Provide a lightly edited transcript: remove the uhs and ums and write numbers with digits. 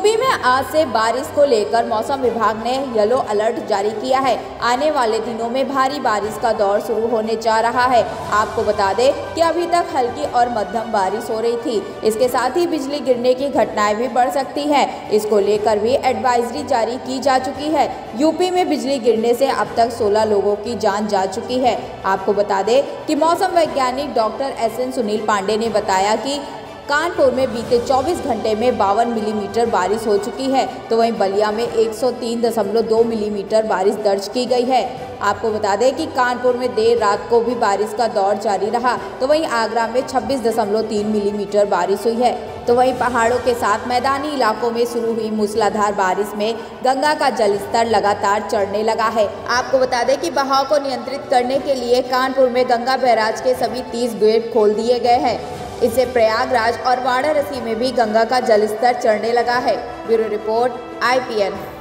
UP में आज से बारिश को लेकर मौसम विभाग ने येलो अलर्ट जारी किया है। आने वाले दिनों में भारी बारिश का दौर शुरू होने जा रहा है। आपको बता दें कि अभी तक हल्की और मध्यम बारिश हो रही थी। इसके साथ ही बिजली गिरने की घटनाएं भी बढ़ सकती हैं। इसको लेकर भी एडवाइजरी जारी की जा चुकी है। यूपी में बिजली गिरने से अब तक 16 लोगों की जान जा चुकी है। आपको बता दें कि मौसम वैज्ञानिक डॉक्टर SN सुनील पांडे ने बताया कि कानपुर में बीते 24 घंटे में 52 मिलीमीटर बारिश हो चुकी है, तो वहीं बलिया में 103.2 मिलीमीटर बारिश दर्ज की गई है। आपको बता दें कि कानपुर में देर रात को भी बारिश का दौर जारी रहा, तो वहीं आगरा में 26.3 मिलीमीटर बारिश हुई है। तो वहीं पहाड़ों के साथ मैदानी इलाकों में शुरू हुई मूसलाधार बारिश में गंगा का जलस्तर लगातार चढ़ने लगा है। आपको बता दें कि बहाव को नियंत्रित करने के लिए कानपुर में गंगा बैराज के सभी 30 गेट खोल दिए गए हैं। इससे प्रयागराज और वाराणसी में भी गंगा का जलस्तर चढ़ने लगा है। Bureau report IPN।